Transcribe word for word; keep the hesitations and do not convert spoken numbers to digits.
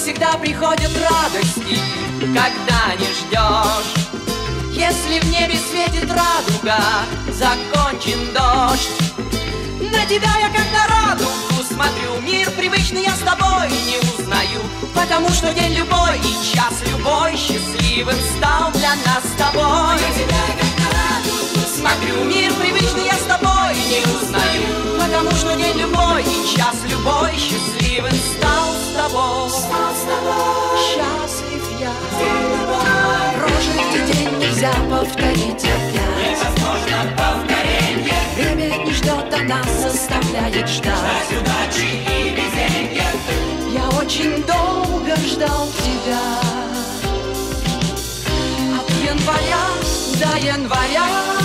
всегда приходят радости, когда не ждешь. Если в небе светит радуга, закончен дождь. На тебя я как на радугу смотрю, мир привычный я с тобой не узнаю, потому что день любой и час любой счастливым стал для нас с тобой. На тебя как на радугу смотрю, мир привычный я с тобой не узнаю, потому что день любой и час любой счастливым стал с тобой. Стал с тобой. Счастлив я. Прожитый день нельзя повторить опять. Невозможно повторение. Время не ждет, а нас заставляет ждать. Ждать удачи и везенья. Я очень долго ждал тебя. От января до января.